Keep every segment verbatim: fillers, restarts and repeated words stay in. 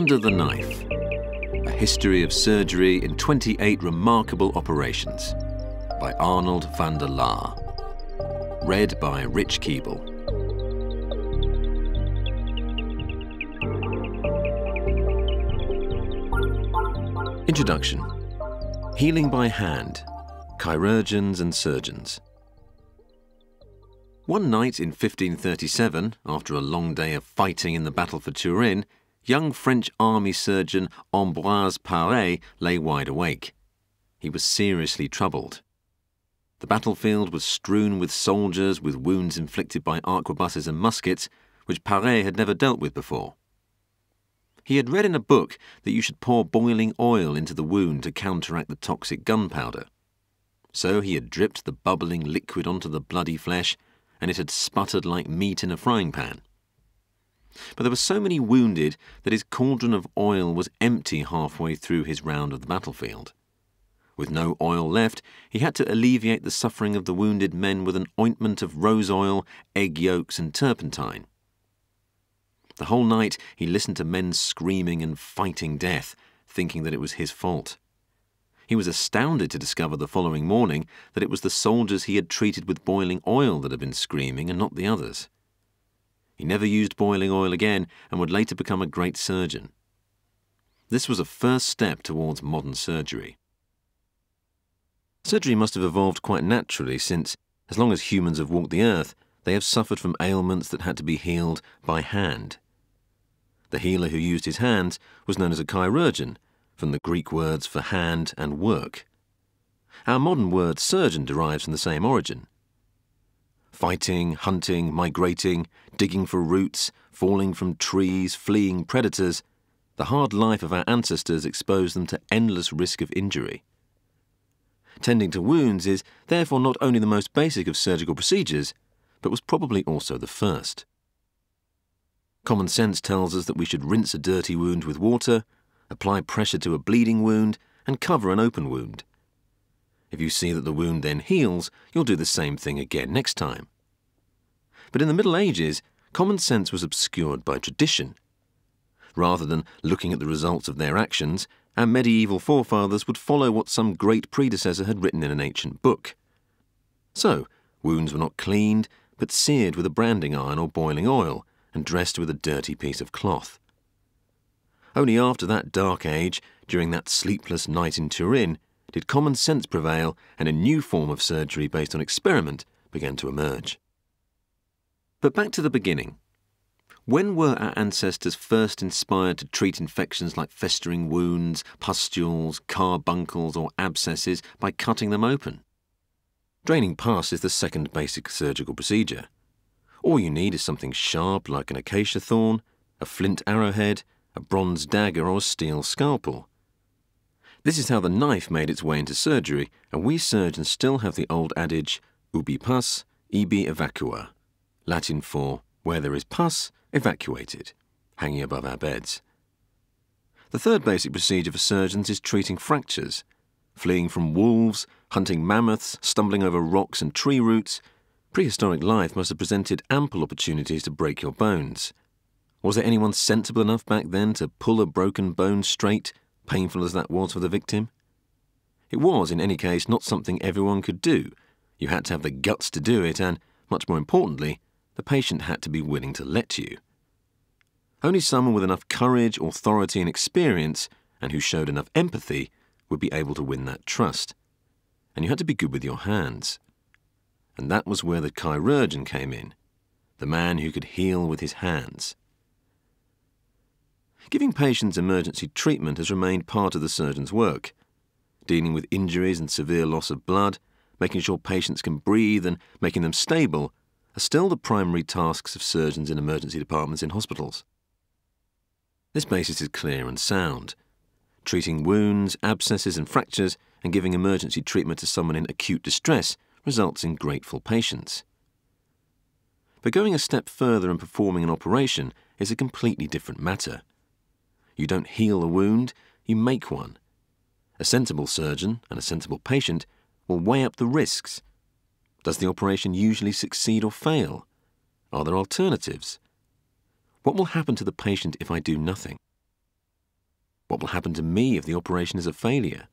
Under the Knife, a history of surgery in twenty-eight remarkable operations by Arnold van der Laar. Read by Rich Keeble. Introduction. Healing by hand, chirurgeons and surgeons. One night in fifteen thirty-seven, after a long day of fighting in the battle for Turin, young French army surgeon Ambroise Paré lay wide awake. He was seriously troubled. The battlefield was strewn with soldiers with wounds inflicted by arquebuses and muskets, which Paré had never dealt with before. He had read in a book that you should pour boiling oil into the wound to counteract the toxic gunpowder. So he had dripped the bubbling liquid onto the bloody flesh, and it had sputtered like meat in a frying pan. But there were so many wounded that his cauldron of oil was empty halfway through his round of the battlefield. With no oil left, he had to alleviate the suffering of the wounded men with an ointment of rose oil, egg yolks, and turpentine. The whole night he listened to men screaming and fighting death, thinking that it was his fault. He was astounded to discover the following morning that it was the soldiers he had treated with boiling oil that had been screaming and not the others. He never used boiling oil again and would later become a great surgeon. This was a first step towards modern surgery. Surgery must have evolved quite naturally since, as long as humans have walked the earth, they have suffered from ailments that had to be healed by hand. The healer who used his hands was known as a chirurgeon, from the Greek words for hand and work. Our modern word surgeon derives from the same origin. Fighting, hunting, migrating, digging for roots, falling from trees, fleeing predators, the hard life of our ancestors exposed them to endless risk of injury. Tending to wounds is therefore not only the most basic of surgical procedures, but was probably also the first. Common sense tells us that we should rinse a dirty wound with water, apply pressure to a bleeding wound, and cover an open wound. If you see that the wound then heals, you'll do the same thing again next time. But in the Middle Ages, common sense was obscured by tradition. Rather than looking at the results of their actions, our medieval forefathers would follow what some great predecessor had written in an ancient book. So, wounds were not cleaned, but seared with a branding iron or boiling oil, and dressed with a dirty piece of cloth. Only after that dark age, during that sleepless night in Turin, did common sense prevail and a new form of surgery based on experiment began to emerge. But back to the beginning. When were our ancestors first inspired to treat infections like festering wounds, pustules, carbuncles, or abscesses by cutting them open? Draining pus is the second basic surgical procedure. All you need is something sharp like an acacia thorn, a flint arrowhead, a bronze dagger, or a steel scalpel. This is how the knife made its way into surgery, and we surgeons still have the old adage, ubi pus, ibi evacua, Latin for where there is pus, evacuate it, hanging above our beds. The third basic procedure for surgeons is treating fractures. Fleeing from wolves, hunting mammoths, stumbling over rocks and tree roots, prehistoric life must have presented ample opportunities to break your bones. Was there anyone sensible enough back then to pull a broken bone straight, painful as that was for the victim? It was, in any case, not something everyone could do. You had to have the guts to do it and, much more importantly, the patient had to be willing to let you. Only someone with enough courage, authority and experience, and who showed enough empathy, would be able to win that trust. And you had to be good with your hands. And that was where the chirurgeon came in, the man who could heal with his hands. Giving patients emergency treatment has remained part of the surgeon's work. Dealing with injuries and severe loss of blood, making sure patients can breathe and making them stable are still the primary tasks of surgeons in emergency departments in hospitals. This basis is clear and sound. Treating wounds, abscesses and fractures and giving emergency treatment to someone in acute distress results in grateful patients. But going a step further and performing an operation is a completely different matter. You don't heal a wound, you make one. A sensible surgeon and a sensible patient will weigh up the risks. Does the operation usually succeed or fail? Are there alternatives? What will happen to the patient if I do nothing? What will happen to me if the operation is a failure?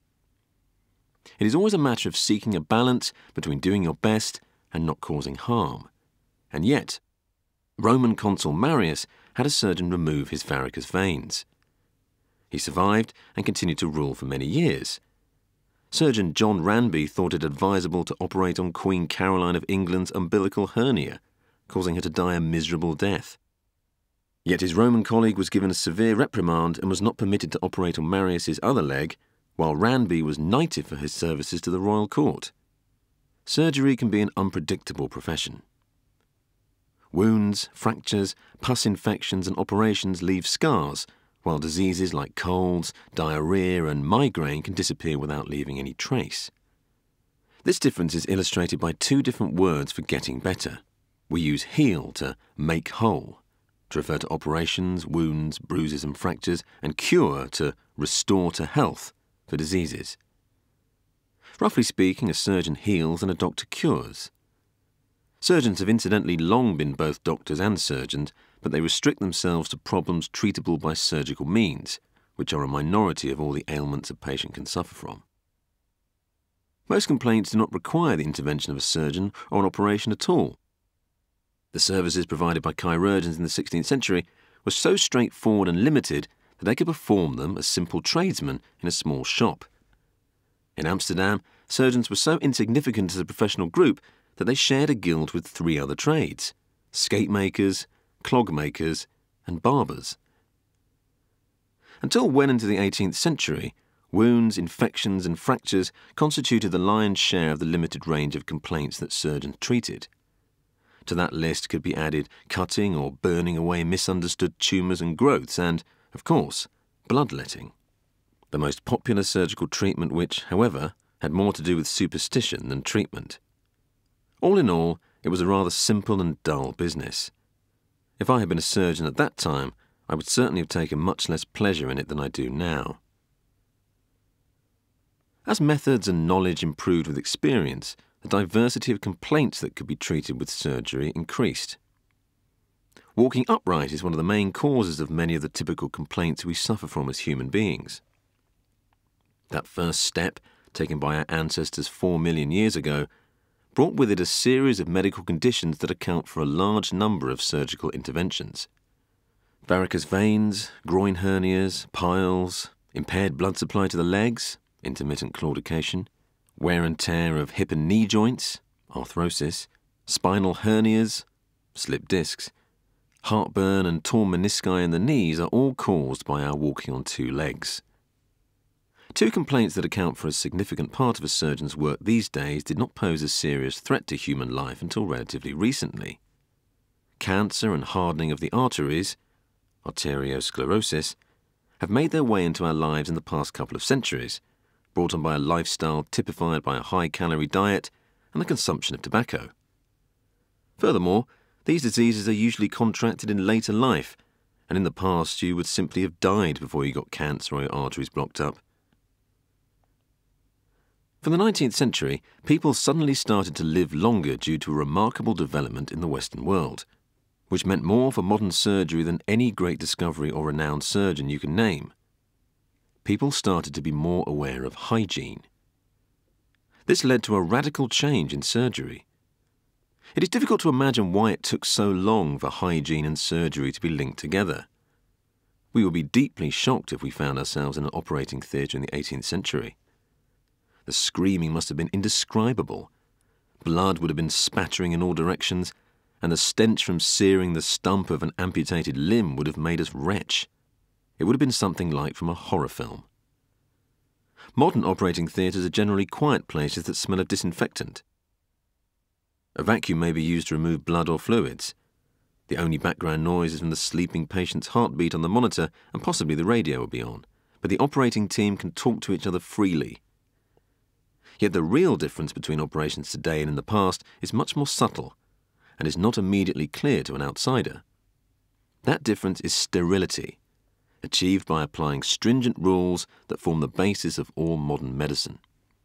It is always a matter of seeking a balance between doing your best and not causing harm. And yet, Roman consul Marius had a surgeon remove his varicose veins. He survived and continued to rule for many years. Surgeon John Ranby thought it advisable to operate on Queen Caroline of England's umbilical hernia, causing her to die a miserable death. Yet his Roman colleague was given a severe reprimand and was not permitted to operate on Marius's other leg, while Ranby was knighted for his services to the royal court. Surgery can be an unpredictable profession. Wounds, fractures, pus infections and operations leave scars, while diseases like colds, diarrhea and migraine can disappear without leaving any trace. This difference is illustrated by two different words for getting better. We use heal to make whole, to refer to operations, wounds, bruises and fractures, and cure to restore to health for diseases. Roughly speaking, a surgeon heals and a doctor cures. Surgeons have incidentally long been both doctors and surgeons, but they restrict themselves to problems treatable by surgical means, which are a minority of all the ailments a patient can suffer from. Most complaints do not require the intervention of a surgeon or an operation at all. The services provided by chirurgeons in the sixteenth century were so straightforward and limited that they could perform them as simple tradesmen in a small shop. In Amsterdam, surgeons were so insignificant as a professional group that they shared a guild with three other trades: skate makers, clog makers, and barbers. Until well into the eighteenth century, wounds, infections, and fractures constituted the lion's share of the limited range of complaints that surgeons treated. To that list could be added cutting or burning away misunderstood tumours and growths and, of course, bloodletting, the most popular surgical treatment which, however, had more to do with superstition than treatment. All in all, it was a rather simple and dull business. If I had been a surgeon at that time, I would certainly have taken much less pleasure in it than I do now. As methods and knowledge improved with experience, the diversity of complaints that could be treated with surgery increased. Walking upright is one of the main causes of many of the typical complaints we suffer from as human beings. That first step, taken by our ancestors four million years ago, brought with it a series of medical conditions that account for a large number of surgical interventions. Varicose veins, groin hernias, piles, impaired blood supply to the legs, intermittent claudication, wear and tear of hip and knee joints, arthrosis, spinal hernias, slip discs, heartburn and torn menisci in the knees are all caused by our walking on two legs. Two complaints that account for a significant part of a surgeon's work these days did not pose a serious threat to human life until relatively recently. Cancer and hardening of the arteries, arteriosclerosis, have made their way into our lives in the past couple of centuries, brought on by a lifestyle typified by a high-calorie diet and the consumption of tobacco. Furthermore, these diseases are usually contracted in later life, and in the past you would simply have died before you got cancer or your arteries blocked up. For the nineteenth century, people suddenly started to live longer due to a remarkable development in the Western world, which meant more for modern surgery than any great discovery or renowned surgeon you can name. People started to be more aware of hygiene. This led to a radical change in surgery. It is difficult to imagine why it took so long for hygiene and surgery to be linked together. We would be deeply shocked if we found ourselves in an operating theatre in the eighteenth century. The screaming must have been indescribable. Blood would have been spattering in all directions, and the stench from searing the stump of an amputated limb would have made us retch. It would have been something like from a horror film. Modern operating theatres are generally quiet places that smell of disinfectant. A vacuum may be used to remove blood or fluids. The only background noise is from the sleeping patient's heartbeat on the monitor, and possibly the radio will be on, but the operating team can talk to each other freely. Yet the real difference between operations today and in the past is much more subtle, and is not immediately clear to an outsider. That difference is sterility, achieved by applying stringent rules that form the basis of all modern medicine.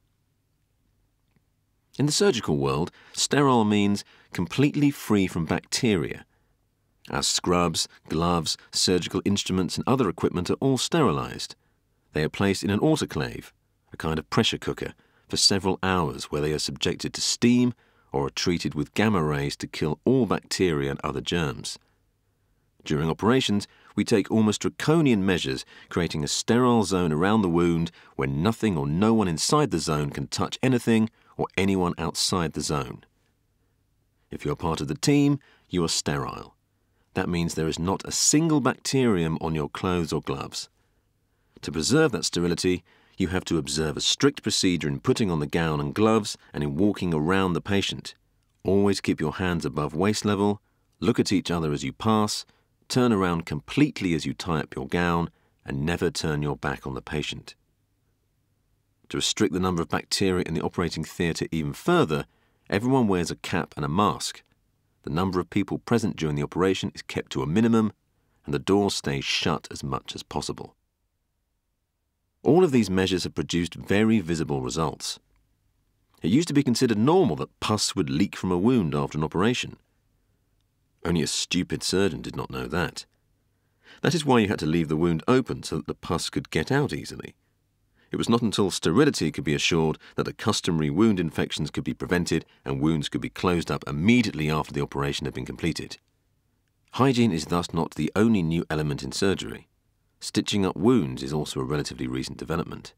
In the surgical world, sterile means completely free from bacteria. Our scrubs, gloves, surgical instruments and other equipment are all sterilized. They are placed in an autoclave, a kind of pressure cooker, for several hours where they are subjected to steam or are treated with gamma rays to kill all bacteria and other germs. During operations, we take almost draconian measures, creating a sterile zone around the wound where nothing or no one inside the zone can touch anything or anyone outside the zone. If you are part of the team, you are sterile. That means there is not a single bacterium on your clothes or gloves. To preserve that sterility, you have to observe a strict procedure in putting on the gown and gloves and in walking around the patient. Always keep your hands above waist level, look at each other as you pass, turn around completely as you tie up your gown, and never turn your back on the patient. To restrict the number of bacteria in the operating theatre even further, everyone wears a cap and a mask. The number of people present during the operation is kept to a minimum, and the door stays shut as much as possible. All of these measures have produced very visible results. It used to be considered normal that pus would leak from a wound after an operation. Only a stupid surgeon did not know that. That is why you had to leave the wound open so that the pus could get out easily. It was not until sterility could be assured that the customary wound infections could be prevented and wounds could be closed up immediately after the operation had been completed. Hygiene is thus not the only new element in surgery. Stitching up wounds is also a relatively recent development.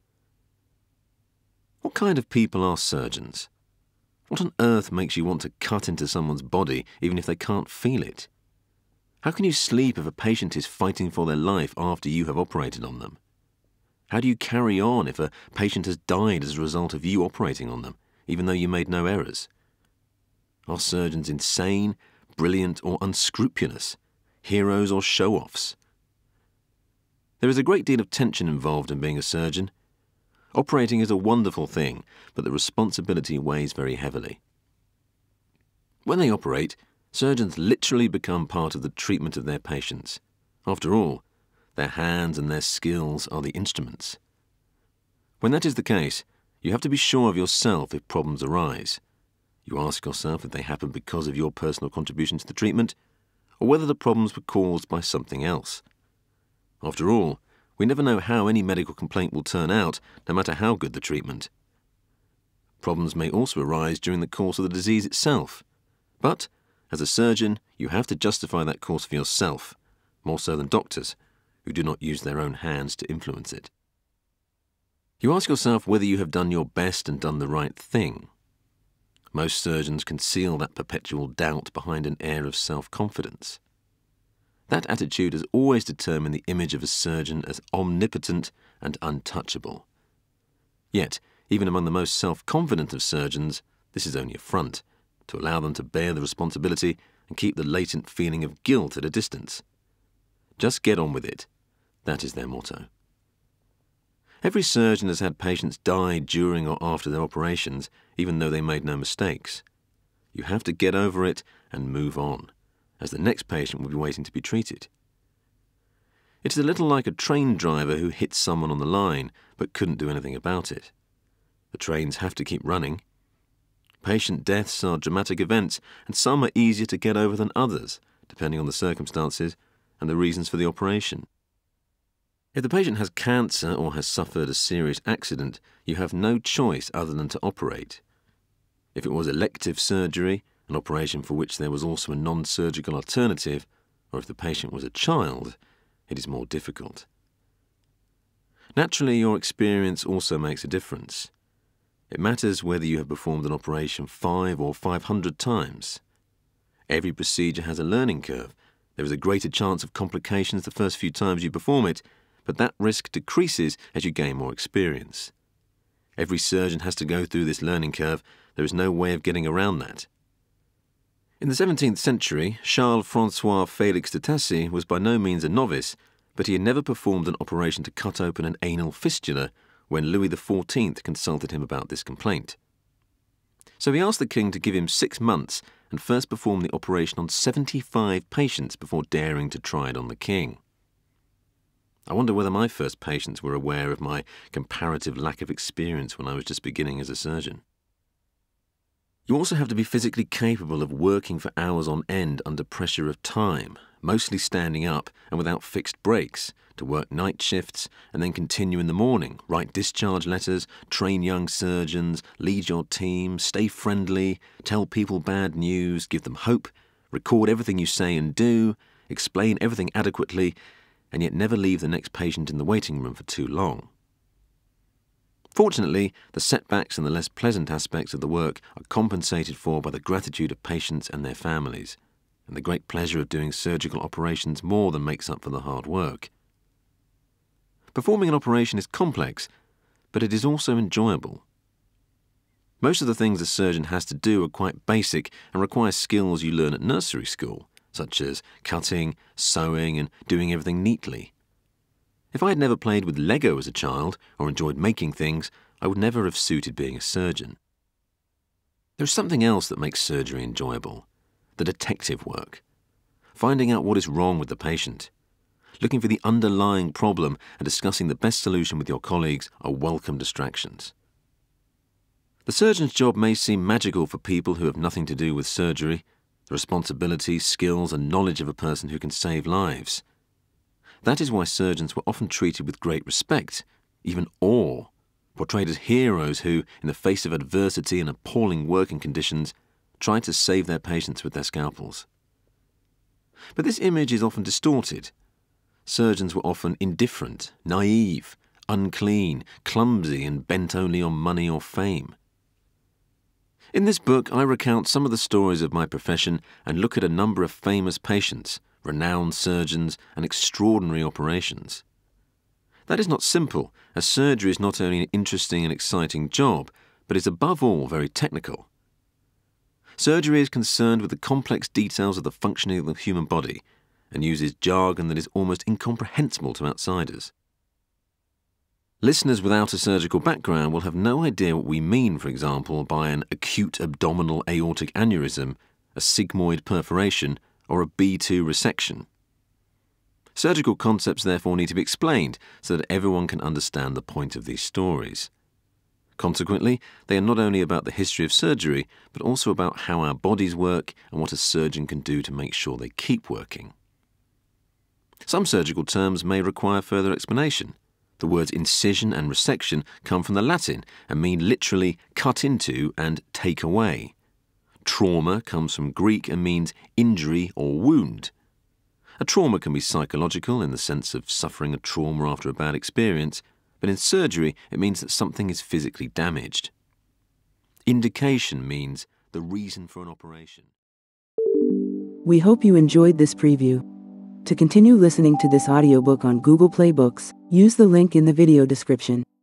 What kind of people are surgeons? What on earth makes you want to cut into someone's body even if they can't feel it? How can you sleep if a patient is fighting for their life after you have operated on them? How do you carry on if a patient has died as a result of you operating on them, even though you made no errors? Are surgeons insane, brilliant, or unscrupulous? Heroes or show-offs? There is a great deal of tension involved in being a surgeon. Operating is a wonderful thing, but the responsibility weighs very heavily. When they operate, surgeons literally become part of the treatment of their patients. After all, their hands and their skills are the instruments. When that is the case, you have to be sure of yourself if problems arise. You ask yourself if they happen because of your personal contribution to the treatment, or whether the problems were caused by something else. After all, we never know how any medical complaint will turn out, no matter how good the treatment. Problems may also arise during the course of the disease itself. But, as a surgeon, you have to justify that course for yourself, more so than doctors, who do not use their own hands to influence it. You ask yourself whether you have done your best and done the right thing. Most surgeons conceal that perpetual doubt behind an air of self-confidence. That attitude has always determined the image of a surgeon as omnipotent and untouchable. Yet, even among the most self-confident of surgeons, this is only a front, to allow them to bear the responsibility and keep the latent feeling of guilt at a distance. Just get on with it. That is their motto. Every surgeon has had patients die during or after their operations, even though they made no mistakes. You have to get over it and move on, as the next patient will be waiting to be treated. It is a little like a train driver who hits someone on the line but couldn't do anything about it. The trains have to keep running. Patient deaths are dramatic events, and some are easier to get over than others, depending on the circumstances and the reasons for the operation. If the patient has cancer or has suffered a serious accident, you have no choice other than to operate. If it was elective surgery, an operation for which there was also a non-surgical alternative, or if the patient was a child, it is more difficult. Naturally, your experience also makes a difference. It matters whether you have performed an operation five or five hundred times. Every procedure has a learning curve. There is a greater chance of complications the first few times you perform it, but that risk decreases as you gain more experience. Every surgeon has to go through this learning curve. There is no way of getting around that. In the seventeenth century, Charles-François Félix de Tassy was by no means a novice, but he had never performed an operation to cut open an anal fistula when Louis the fourteenth consulted him about this complaint. So he asked the king to give him six months and first perform the operation on seventy-five patients before daring to try it on the king. I wonder whether my first patients were aware of my comparative lack of experience when I was just beginning as a surgeon. You also have to be physically capable of working for hours on end under pressure of time, mostly standing up and without fixed breaks, to work night shifts and then continue in the morning, write discharge letters, train young surgeons, lead your team, stay friendly, tell people bad news, give them hope, record everything you say and do, explain everything adequately, and yet never leave the next patient in the waiting room for too long. Fortunately, the setbacks and the less pleasant aspects of the work are compensated for by the gratitude of patients and their families, and the great pleasure of doing surgical operations more than makes up for the hard work. Performing an operation is complex, but it is also enjoyable. Most of the things a surgeon has to do are quite basic and require skills you learn at nursery school, such as cutting, sewing, and doing everything neatly. If I had never played with Lego as a child or enjoyed making things, I would never have suited being a surgeon. There is something else that makes surgery enjoyable: the detective work. Finding out what is wrong with the patient. Looking for the underlying problem and discussing the best solution with your colleagues are welcome distractions. The surgeon's job may seem magical for people who have nothing to do with surgery, the responsibilities, skills, and knowledge of a person who can save lives. That is why surgeons were often treated with great respect, even awe, portrayed as heroes who, in the face of adversity and appalling working conditions, tried to save their patients with their scalpels. But this image is often distorted. Surgeons were often indifferent, naive, unclean, clumsy, and bent only on money or fame. In this book, I recount some of the stories of my profession and look at a number of famous patients, renowned surgeons, and extraordinary operations. That is not simple, as surgery is not only an interesting and exciting job, but is above all very technical. Surgery is concerned with the complex details of the functioning of the human body, and uses jargon that is almost incomprehensible to outsiders. Listeners without a surgical background will have no idea what we mean, for example, by an acute abdominal aortic aneurysm, a sigmoid perforation, or a B two resection. Surgical concepts therefore need to be explained so that everyone can understand the point of these stories. Consequently, they are not only about the history of surgery, but also about how our bodies work and what a surgeon can do to make sure they keep working. Some surgical terms may require further explanation. The words incision and resection come from the Latin and mean literally cut into and take away. Trauma comes from Greek and means injury or wound. A trauma can be psychological in the sense of suffering a trauma after a bad experience, but in surgery it means that something is physically damaged. Indication means the reason for an operation. We hope you enjoyed this preview. To continue listening to this audiobook on Google Play Books, use the link in the video description.